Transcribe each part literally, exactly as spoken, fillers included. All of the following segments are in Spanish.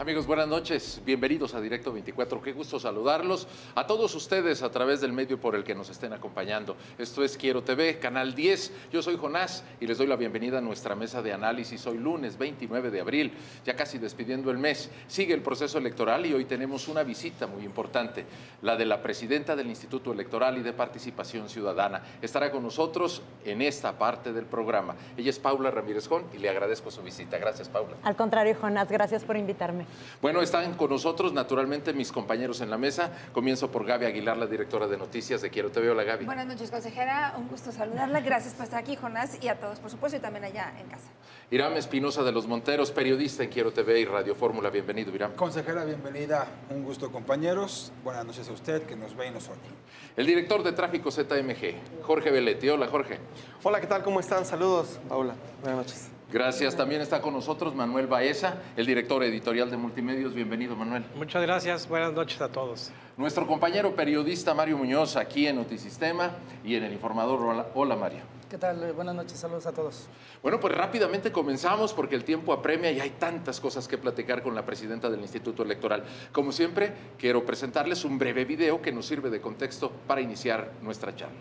Amigos, buenas noches. Bienvenidos a Directo veinticuatro. Qué gusto saludarlos a todos ustedes a través del medio por el que nos estén acompañando. Esto es Quiero T V, Canal diez. Yo soy Jonás y les doy la bienvenida a nuestra mesa de análisis. Hoy lunes veintinueve de abril, ya casi despidiendo el mes. Sigue el proceso electoral y hoy tenemos una visita muy importante, la de la presidenta del Instituto Electoral y de Participación Ciudadana. Estará con nosotros en esta parte del programa. Ella es Paula Ramírez Jón y le agradezco su visita. Gracias, Paula. Al contrario, Jonás, gracias por invitarme. Bueno, están con nosotros naturalmente mis compañeros en la mesa. Comienzo por Gaby Aguilar, la directora de noticias de Quiero T V. Hola, Gaby. Buenas noches, consejera. Un gusto saludarla. Gracias por estar aquí, Jonás, y a todos, por supuesto, y también allá en casa. Iram Espinosa de los Monteros, periodista en Quiero T V y Radio Fórmula. Bienvenido, Iram. Consejera, bienvenida. Un gusto, compañeros. Buenas noches a usted que nos ve y nos oye. El director de Tráfico Z M G, Jorge Belletti. Hola, Jorge. Hola, ¿qué tal? ¿Cómo están? Saludos, Paula. Buenas noches. Gracias. También está con nosotros Manuel Baeza, el director editorial de Multimedios. Bienvenido, Manuel. Muchas gracias. Buenas noches a todos. Nuestro compañero periodista Mario Muñoz, aquí en Notisistema y en El Informador. Hola, Hola Mario. ¿Qué tal? Buenas noches, saludos a todos. Bueno, pues rápidamente comenzamos porque el tiempo apremia y hay tantas cosas que platicar con la presidenta del Instituto Electoral. Como siempre, quiero presentarles un breve video que nos sirve de contexto para iniciar nuestra charla.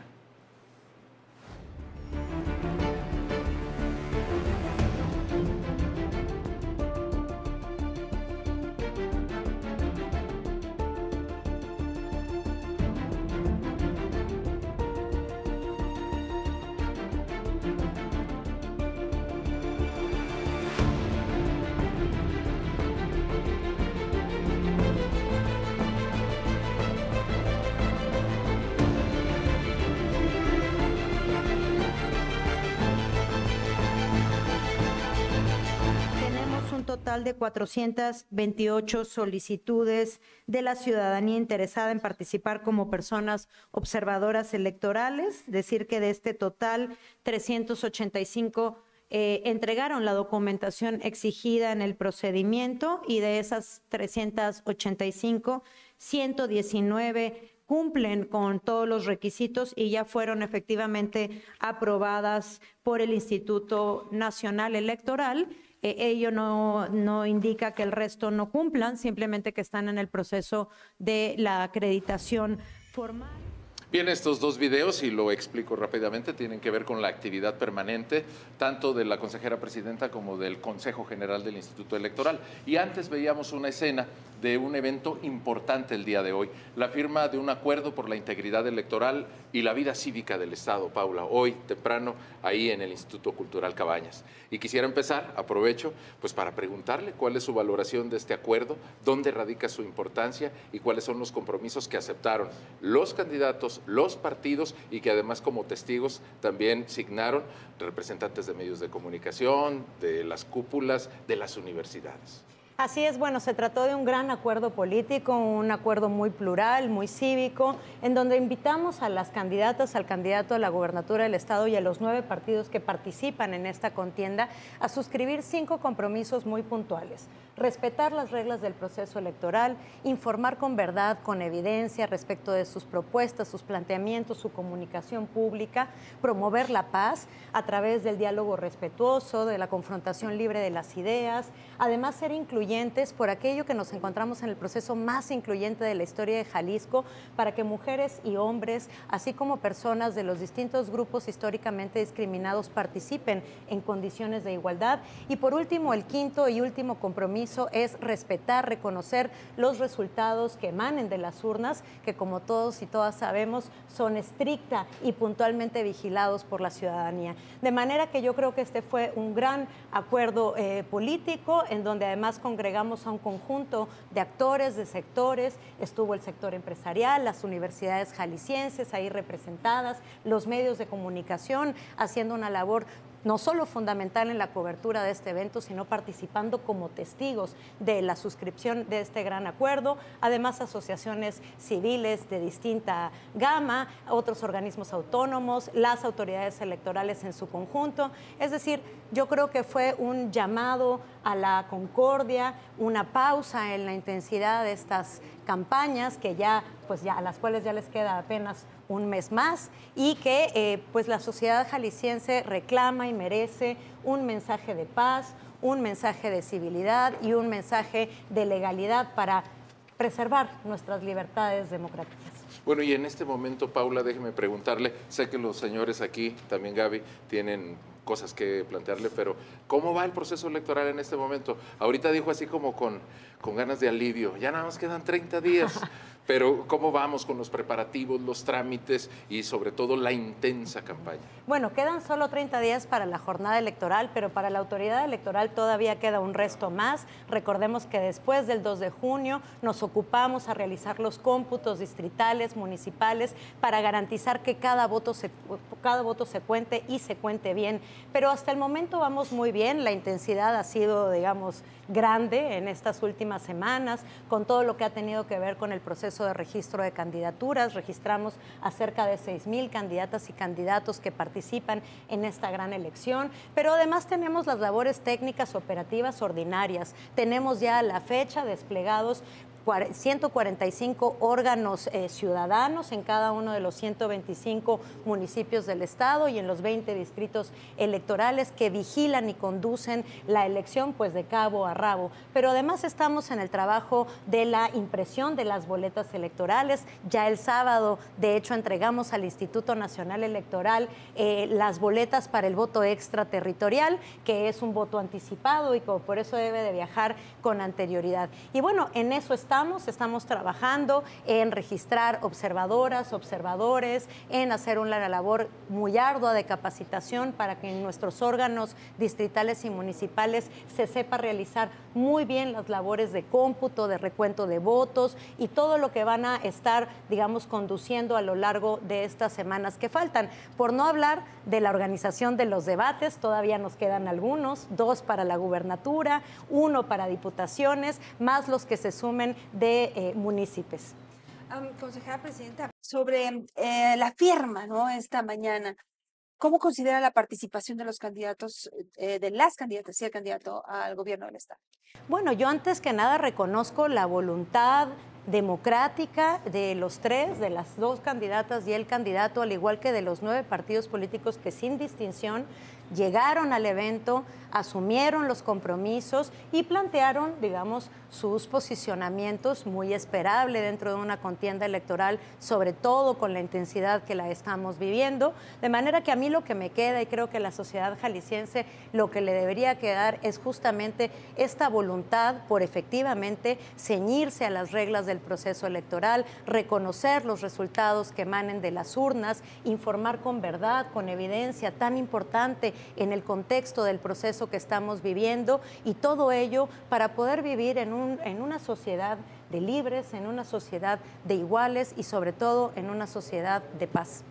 De cuatrocientas veintiocho solicitudes de la ciudadanía interesada en participar como personas observadoras electorales, decir que de este total trescientos ochenta y cinco eh, entregaron la documentación exigida en el procedimiento y de esas trescientos ochenta y cinco, ciento diecinueve cumplen con todos los requisitos y ya fueron efectivamente aprobadas por el Instituto Nacional Electoral. Eh, ello no, no indica que el resto no cumplan, simplemente que están en el proceso de la acreditación formal. Bien, estos dos videos, y lo explico rápidamente, tienen que ver con la actividad permanente, tanto de la consejera presidenta como del Consejo General del Instituto Electoral. Y antes veíamos una escena de un evento importante el día de hoy, la firma de un acuerdo por la integridad electoral y la vida cívica del Estado, Paula, hoy temprano ahí en el Instituto Cultural Cabañas. Y quisiera empezar, aprovecho, pues para preguntarle cuál es su valoración de este acuerdo, dónde radica su importancia y cuáles son los compromisos que aceptaron los candidatos, los partidos y que además como testigos también signaron representantes de medios de comunicación, de las cúpulas, de las universidades. Así es, bueno, se trató de un gran acuerdo político, un acuerdo muy plural, muy cívico, en donde invitamos a las candidatas, al candidato a la gobernatura del Estado y a los nueve partidos que participan en esta contienda a suscribir cinco compromisos muy puntuales. Respetar las reglas del proceso electoral, informar con verdad, con evidencia respecto de sus propuestas, sus planteamientos, su comunicación pública, promover la paz a través del diálogo respetuoso, de la confrontación libre de las ideas, además ser incluyentes por aquello que nos encontramos en el proceso más incluyente de la historia de Jalisco, para que mujeres y hombres, así como personas de los distintos grupos históricamente discriminados, participen en condiciones de igualdad. Y por último, el quinto y último compromiso es respetar, reconocer los resultados que emanen de las urnas, que como todos y todas sabemos, son estricta y puntualmente vigilados por la ciudadanía. De manera que yo creo que este fue un gran acuerdo eh, político, en donde además congregamos a un conjunto de actores, de sectores. Estuvo el sector empresarial, las universidades jaliscienses ahí representadas, los medios de comunicación haciendo una labor no solo fundamental en la cobertura de este evento, sino participando como testigos de la suscripción de este gran acuerdo, además asociaciones civiles de distinta gama, otros organismos autónomos, las autoridades electorales en su conjunto. Es decir, yo creo que fue un llamado a la concordia, una pausa en la intensidad de estas campañas que ya, pues ya, a las cuales ya les queda apenas un mes más y que eh, pues la sociedad jalisciense reclama y merece un mensaje de paz, un mensaje de civilidad y un mensaje de legalidad para preservar nuestras libertades democráticas. Bueno, y en este momento, Paula, déjeme preguntarle, sé que los señores aquí, también Gaby, tienen cosas que plantearle, pero ¿cómo va el proceso electoral en este momento? Ahorita dijo así como con, con ganas de alivio, ya nada más quedan treinta días, pero ¿cómo vamos con los preparativos, los trámites y sobre todo la intensa campaña? Bueno, quedan solo treinta días para la jornada electoral, pero para la autoridad electoral todavía queda un resto más. Recordemos que después del dos de junio nos ocupamos a realizar los cómputos distritales, municipales, para garantizar que cada voto se, cada voto se cuente y se cuente bien. Pero hasta el momento vamos muy bien, la intensidad ha sido, digamos, grande en estas últimas semanas, con todo lo que ha tenido que ver con el proceso de registro de candidaturas. Registramos a cerca de seis mil candidatas y candidatos que participan en esta gran elección, pero además tenemos las labores técnicas operativas ordinarias. Tenemos ya a la fecha desplegados ciento cuarenta y cinco órganos eh, ciudadanos en cada uno de los ciento veinticinco municipios del estado y en los veinte distritos electorales que vigilan y conducen la elección pues de cabo a rabo. Pero además estamos en el trabajo de la impresión de las boletas electorales. Ya el sábado, de hecho, entregamos al Instituto Nacional Electoral eh, las boletas para el voto extraterritorial, que es un voto anticipado y que por eso debe de viajar con anterioridad. Y bueno, en eso está Estamos, estamos trabajando en registrar observadoras, observadores, en hacer una labor muy ardua de capacitación para que en nuestros órganos distritales y municipales se sepa realizar muy bien las labores de cómputo, de recuento de votos y todo lo que van a estar, digamos, conduciendo a lo largo de estas semanas que faltan. Por no hablar de la organización de los debates, todavía nos quedan algunos, dos para la gubernatura, uno para diputaciones, más los que se sumen de eh, municipios. Um, consejera presidenta, sobre eh, la firma, ¿no? Esta mañana, ¿cómo considera la participación de los candidatos, eh, de las candidatas y el candidato al gobierno del estado? Bueno, yo antes que nada reconozco la voluntad democrática de los tres, de las dos candidatas y el candidato, al igual que de los nueve partidos políticos que sin distinción llegaron al evento, asumieron los compromisos y plantearon, digamos, sus posicionamientos muy esperable dentro de una contienda electoral, sobre todo con la intensidad que la estamos viviendo. De manera que a mí lo que me queda, y creo que la sociedad jalisciense lo que le debería quedar, es justamente esta voluntad por efectivamente ceñirse a las reglas del proceso electoral, reconocer los resultados que emanen de las urnas, informar con verdad, con evidencia tan importante en el contexto del proceso que estamos viviendo, y todo ello para poder vivir en, un, en una sociedad de libres, en una sociedad de iguales y sobre todo en una sociedad de paz.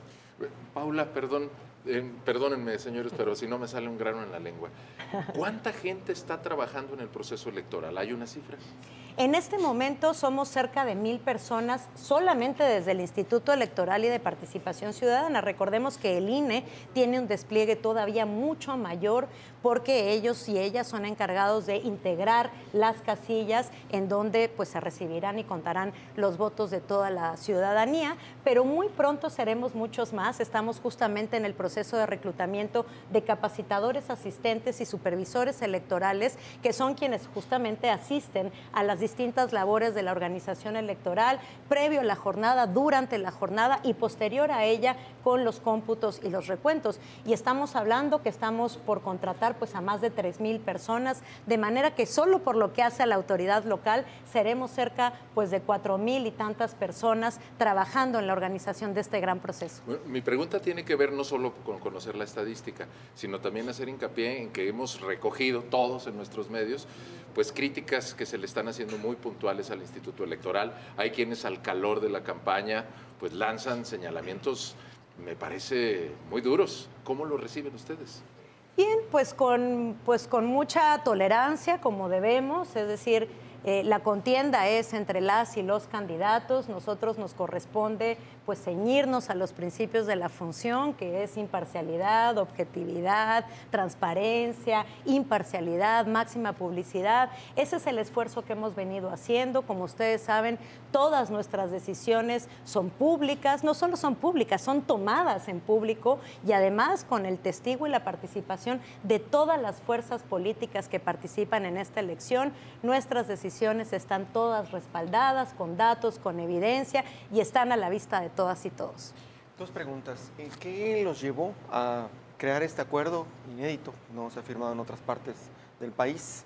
Paula, perdón, eh, perdónenme señores, pero si no me sale un grano en la lengua. ¿Cuánta gente está trabajando en el proceso electoral? ¿Hay una cifra? En este momento somos cerca de mil personas solamente desde el Instituto Electoral y de Participación Ciudadana. Recordemos que el I N E tiene un despliegue todavía mucho mayor porque ellos y ellas son encargados de integrar las casillas en donde pues, se recibirán y contarán los votos de toda la ciudadanía, pero muy pronto seremos muchos más. Estamos justamente en el proceso de reclutamiento de capacitadores, asistentes y supervisores electorales, que son quienes justamente asisten a las distintas labores de la organización electoral, previo a la jornada, durante la jornada y posterior a ella con los cómputos y los recuentos. Y estamos hablando que estamos por contratar pues, a más de tres mil personas, de manera que solo por lo que hace a la autoridad local seremos cerca pues, de cuatro mil y tantas personas trabajando en la organización de este gran proceso. Bueno, mi pregunta tiene que ver no solo con conocer la estadística, sino también hacer hincapié en que hemos recogido todos en nuestros medios pues críticas que se le están haciendo muy puntuales al Instituto Electoral. Hay quienes al calor de la campaña pues lanzan señalamientos, me parece, muy duros. ¿Cómo lo reciben ustedes? Bien, pues con, pues con mucha tolerancia, como debemos, es decir, Eh, la contienda es entre las y los candidatos. Nosotros nos corresponde pues ceñirnos a los principios de la función, que es imparcialidad, objetividad, transparencia, imparcialidad, máxima publicidad. Ese es el esfuerzo que hemos venido haciendo. Como ustedes saben, todas nuestras decisiones son públicas, no solo son públicas, son tomadas en público y además con el testigo y la participación de todas las fuerzas políticas que participan en esta elección. Nuestras decisiones están todas respaldadas con datos, con evidencia y están a la vista de todas y todos. Dos preguntas. ¿Qué los llevó a crear este acuerdo inédito? No se ha firmado en otras partes del país.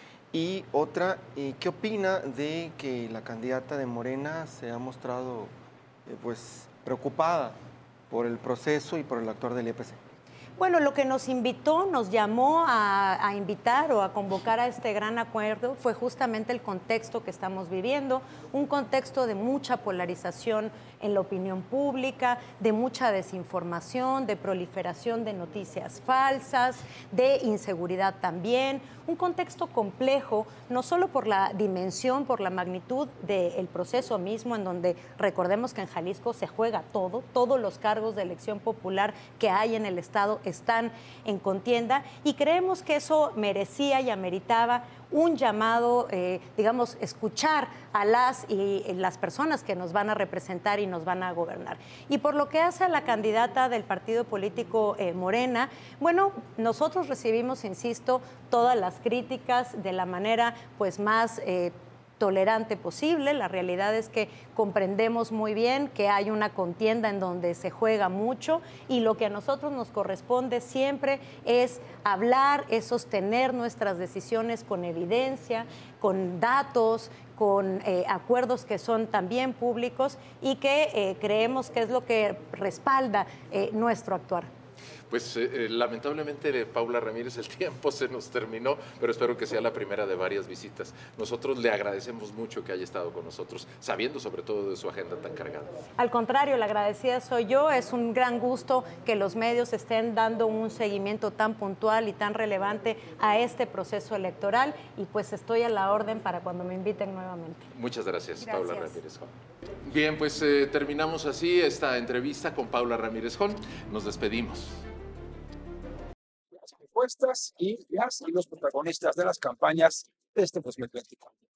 Y otra, ¿qué opina de que la candidata de Morena se ha mostrado eh, pues, preocupada por el proceso y por el actuar del I E P C? Bueno, lo que nos invitó, nos llamó a, a invitar o a convocar a este gran acuerdo fue justamente el contexto que estamos viviendo, un contexto de mucha polarización en la opinión pública, de mucha desinformación, de proliferación de noticias falsas, de inseguridad también, un contexto complejo, no solo por la dimensión, por la magnitud del proceso mismo, en donde recordemos que en Jalisco se juega todo, todos los cargos de elección popular que hay en el Estado están en contienda y creemos que eso merecía y ameritaba un llamado, eh, digamos, escuchar a las y las personas que nos van a representar y nos van a gobernar. Y por lo que hace a la candidata del partido político eh, Morena, bueno, nosotros recibimos, insisto, todas las críticas de la manera pues más eh, tolerante posible. La realidad es que comprendemos muy bien que hay una contienda en donde se juega mucho y lo que a nosotros nos corresponde siempre es hablar, es sostener nuestras decisiones con evidencia, con datos, con eh, acuerdos que son también públicos y que eh, creemos que es lo que respalda eh, nuestro actuar. Pues eh, lamentablemente, Paula Ramírez, el tiempo se nos terminó, pero espero que sea la primera de varias visitas. Nosotros le agradecemos mucho que haya estado con nosotros, sabiendo sobre todo de su agenda tan cargada. Al contrario, la agradecida soy yo. Es un gran gusto que los medios estén dando un seguimiento tan puntual y tan relevante a este proceso electoral y pues estoy a la orden para cuando me inviten nuevamente. Muchas gracias, Gracias. Paula Ramírez Jón. Bien, pues eh, terminamos así esta entrevista con Paula Ramírez Jón. Nos despedimos. Las encuestas y las y los protagonistas de las campañas de este dos mil veinticuatro.